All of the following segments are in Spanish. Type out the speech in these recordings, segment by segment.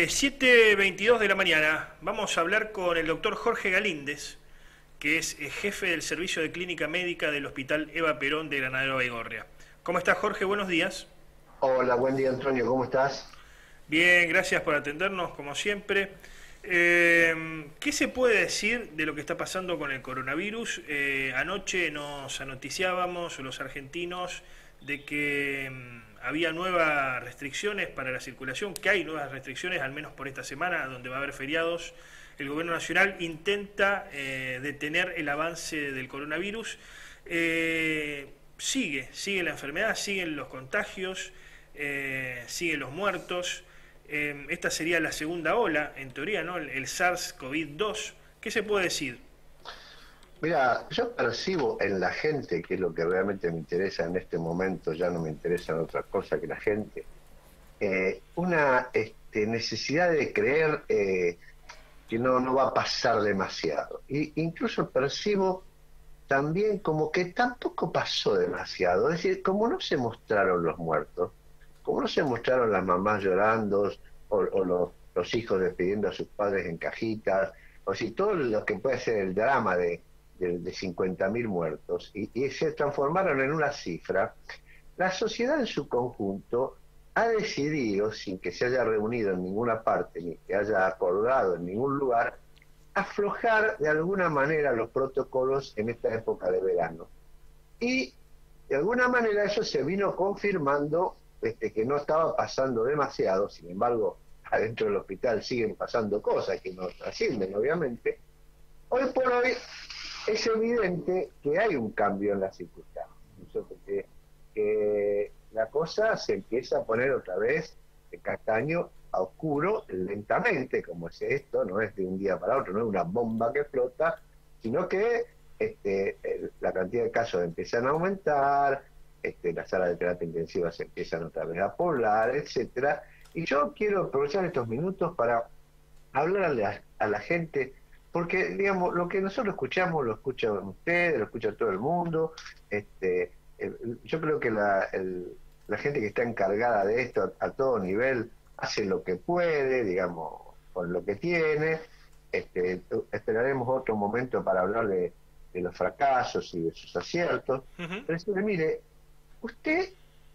7:22 de la mañana. Vamos a hablar con el doctor Jorge Galíndez, que es jefe del Servicio de Clínica Médica del Hospital Eva Perón de Granadero Baigorria. ¿Cómo estás, Jorge? Buenos días. Hola, buen día Antonio, ¿cómo estás? Bien, gracias por atendernos, como siempre. ¿Qué se puede decir de lo que está pasando con el coronavirus? Anoche nos anoticiábamos, los argentinos, de que había nuevas restricciones para la circulación, que hay nuevas restricciones, al menos por esta semana, donde va a haber feriados. El gobierno nacional intenta detener el avance del coronavirus. Sigue la enfermedad, siguen los contagios, siguen los muertos. Esta sería la segunda ola, en teoría, ¿no? El SARS-CoV-2. ¿Qué se puede decir? Mira, yo percibo en la gente, que es lo que realmente me interesa en este momento, ya no me interesan otra cosa que la gente, una necesidad de creer que no va a pasar demasiado. Y incluso percibo también como que tampoco pasó demasiado. Es decir, como no se mostraron los muertos, como no se mostraron las mamás llorando o los hijos despidiendo a sus padres en cajitas, o si todo lo que puede ser el drama de 50.000 muertos, y se transformaron en una cifra, la sociedad en su conjunto ha decidido, sin que se haya reunido en ninguna parte, ni que haya acordado en ningún lugar, aflojar de alguna manera los protocolos en esta época de verano. Y de alguna manera eso se vino confirmando que no estaba pasando demasiado. Sin embargo, adentro del hospital siguen pasando cosas que no trascienden, obviamente. Hoy por hoy es evidente que hay un cambio en las circunstancias, que la cosa se empieza a poner otra vez de castaño a oscuro lentamente, como es esto, no es de un día para otro, no es una bomba que explota, sino que la cantidad de casos empiezan a aumentar, las salas de terapia intensiva se empiezan otra vez a poblar, etcétera. Y yo quiero aprovechar estos minutos para hablarle a la gente, porque digamos, lo que nosotros escuchamos lo escuchan ustedes, lo escucha todo el mundo. Yo creo que la gente que está encargada de esto a todo nivel hace lo que puede, digamos, con lo que tiene. Esperaremos otro momento para hablar de los fracasos y de sus aciertos. Uh-huh. Pero decirle, mire, usted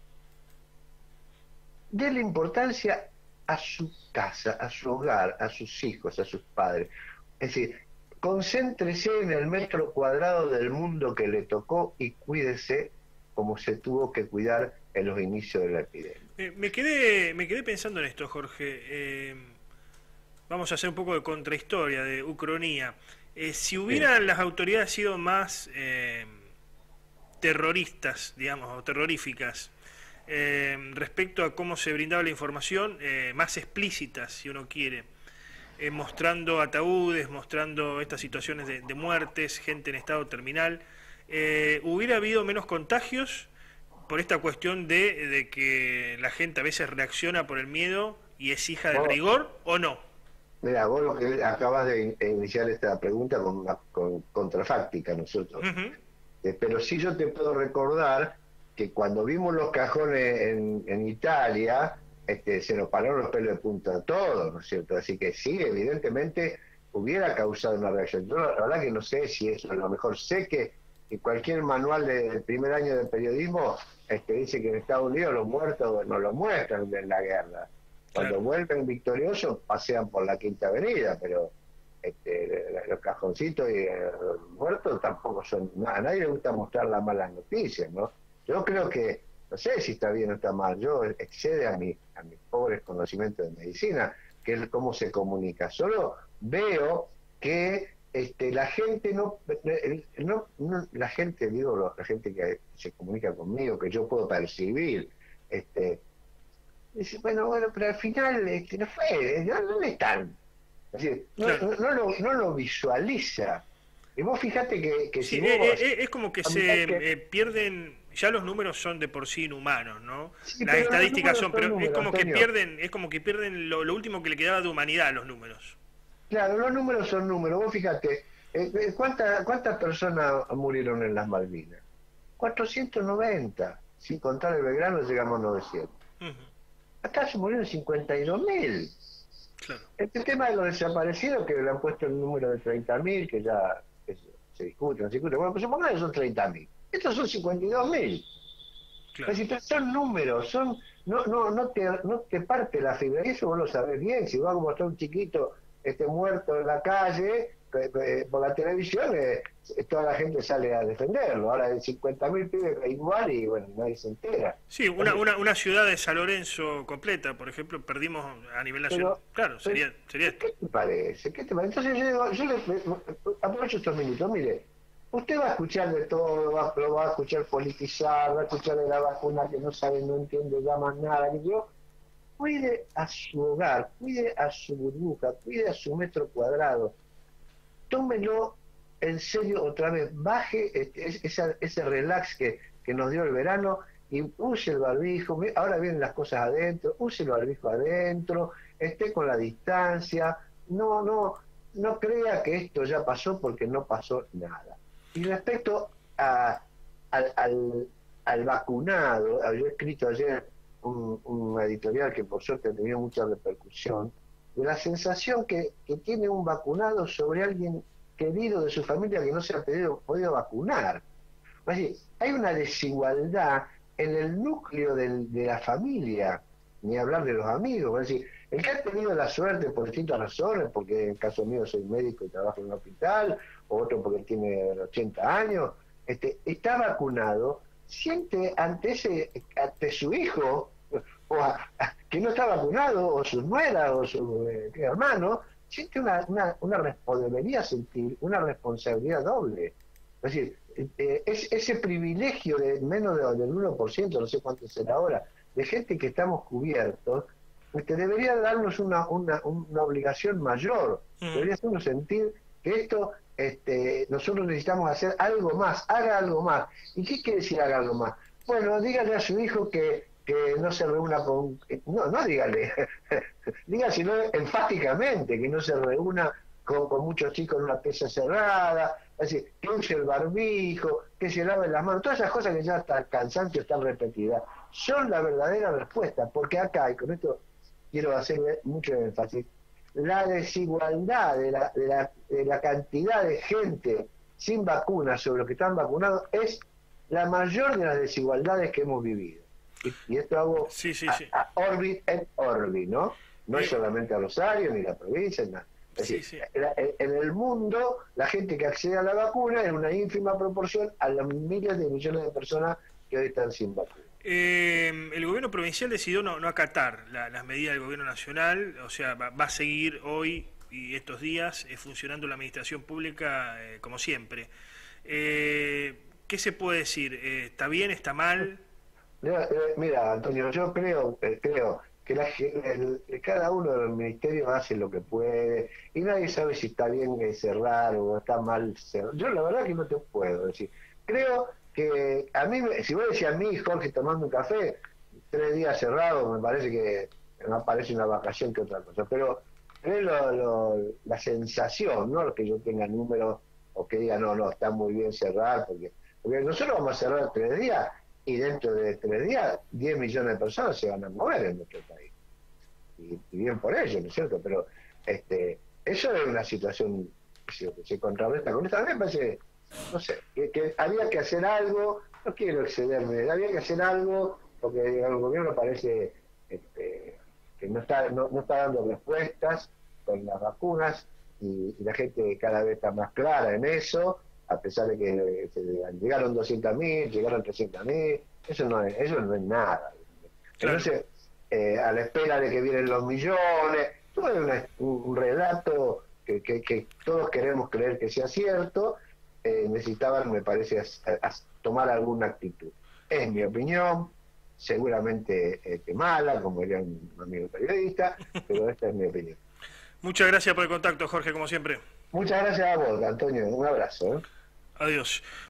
déle importancia a su casa, a su hogar, a sus hijos, a sus padres. Es decir, concéntrese en el metro cuadrado del mundo que le tocó y cuídese como se tuvo que cuidar en los inicios de la epidemia. Me quedé pensando en esto, Jorge. Vamos a hacer un poco de contrahistoria, de ucronía. Si hubieran las autoridades sido más terroristas, digamos, o terroríficas, respecto a cómo se brindaba la información, más explícitas, si uno quiere, mostrando ataúdes, mostrando estas situaciones de muertes, gente en estado terminal, hubiera habido menos contagios por esta cuestión de que la gente a veces reacciona por el miedo y es hija del rigor, ¿o no? Mira, vos lo que acabas de iniciar esta pregunta con contrafáctica nosotros. Pero sí yo te puedo recordar que cuando vimos los cajones en Italia, se nos pararon los pelos de punta a todos, ¿no es cierto? Así que sí, evidentemente hubiera causado una reacción. Yo la verdad que no sé si eso, a lo mejor sé que cualquier manual del primer año de periodismo dice que en Estados Unidos los muertos no los muestran en la guerra. Cuando vuelven victoriosos pasean por la Quinta Avenida, pero los cajoncitos y los muertos tampoco son nada. A nadie le gusta mostrar las malas noticias, ¿no? Yo creo que, no sé si está bien o está mal, yo excede a mis pobres conocimientos de medicina, que es cómo se comunica. Solo veo que la gente la gente, digo, la gente que se comunica conmigo, que yo puedo percibir, dice, bueno, pero al final no fue, no están. Es decir, no lo visualiza. Y vos fíjate que Sí, si vos... es como que se pierden, ya los números son de por sí inhumanos, ¿no? Sí, Las pero los estadísticas números son, son pero números, Antonio. es como que pierden lo último que le quedaba de humanidad a los números. Claro, los números son números. Vos fíjate, ¿cuántas personas murieron en las Malvinas? 490. Sin contar el Belgrano llegamos a 900. Uh-huh. Acá se murieron 52.000. Este tema de los desaparecidos, que le han puesto el número de 30.000, que ya se discute, no se discute. Bueno, pues supongamos que son 30.000. Estos son 52.000. Claro. Es decir, son números, no te parte la fibra. Y eso vos lo sabés bien. Si vas a mostrar un chiquito muerto en la calle, por la televisión, toda la gente sale a defenderlo. Ahora hay 50.000 pibes igual y bueno, nadie se entera. Sí, una ciudad de San Lorenzo completa, por ejemplo, perdimos a nivel nacional. Pero, Claro, sería esto. ¿qué te parece? ¿Qué te parece? Entonces yo le aprovecho estos minutos. Mire, usted va a escuchar de todo, lo va a escuchar politizar, va a escuchar de la vacuna que no sabe, no entiende ya más nada. Que yo, cuide a su hogar, cuide a su burbuja, cuide a su metro cuadrado. Tómelo en serio otra vez, baje ese relax que nos dio el verano y use el barbijo. Ahora vienen las cosas adentro, use el barbijo adentro, esté con la distancia, no crea que esto ya pasó, porque no pasó nada. Y respecto al vacunado, yo he escrito ayer un editorial que por suerte ha tenido mucha repercusión, de la sensación que tiene un vacunado sobre alguien querido de su familia que no se ha podido vacunar. Es decir, hay una desigualdad en el núcleo de la familia, ni hablar de los amigos. Es decir, el que ha tenido la suerte por distintas razones, porque en el caso mío soy médico y trabajo en un hospital, o otro porque tiene 80 años, está vacunado, siente ante su hijo, que no está vacunado, o su nuera, o su hermano, siente debería sentir una responsabilidad doble. Es decir, ese privilegio de menos del 1%, no sé cuánto será ahora, de gente que estamos cubiertos, debería darnos una obligación mayor. Debería hacernos sentir que esto, nosotros necesitamos hacer algo más, haga algo más. ¿Y qué quiere decir haga algo más? Bueno, dígale a su hijo que no se reúna con... No dígale, dígaselo enfáticamente, que no se reúna con muchos chicos en una pieza cerrada, es decir, que use el barbijo, que se lave las manos, todas esas cosas que ya hasta el cansancio están repetidas, son la verdadera respuesta, porque acá, y con esto quiero hacerle mucho énfasis, la desigualdad de la cantidad de gente sin vacunas sobre los que están vacunados es la mayor de las desigualdades que hemos vivido. Y esto hago a Orbi et Orbi, ¿no? No es solamente a Rosario, ni la provincia, nada. Es decir, en el mundo, la gente que accede a la vacuna es una ínfima proporción a las miles de millones de personas que hoy están sin vacuna. El gobierno provincial decidió no acatar las medidas del gobierno nacional, o sea, va a seguir hoy y estos días funcionando la administración pública como siempre. ¿Qué se puede decir? ¿Está bien? ¿Está mal? Mira, Antonio, yo creo que cada uno de los ministerios hace lo que puede y nadie sabe si está bien cerrar o está mal cerrar. Yo la verdad que no te puedo decir. Creo que a mí, si vos decís a mí, Jorge, tomando un café, 3 días cerrados, me parece que me parece una vacación que otra cosa. Pero es la sensación, no que yo tenga números o que diga, no, está muy bien cerrar, porque nosotros vamos a cerrar 3 días y dentro de 3 días 10 millones de personas se van a mover en nuestro país. Y bien por ello, ¿no es cierto? Pero eso es una situación que se contrarresta con esta. A mí me parece, no sé, que había que hacer algo, no quiero excederme, había que hacer algo, porque el gobierno parece que no está dando respuestas con las vacunas y la gente cada vez está más clara en eso, a pesar de que llegaron 200.000, llegaron 300.000, eso no es nada. Entonces, a la espera de que vienen los millones, todo es un relato que todos queremos creer que sea cierto, necesitaban, me parece, tomar alguna actitud. Es mi opinión, seguramente mala, como diría un amigo periodista, pero esta es mi opinión. Muchas gracias por el contacto, Jorge, como siempre. Muchas gracias a vos, Antonio. Un abrazo. Adiós.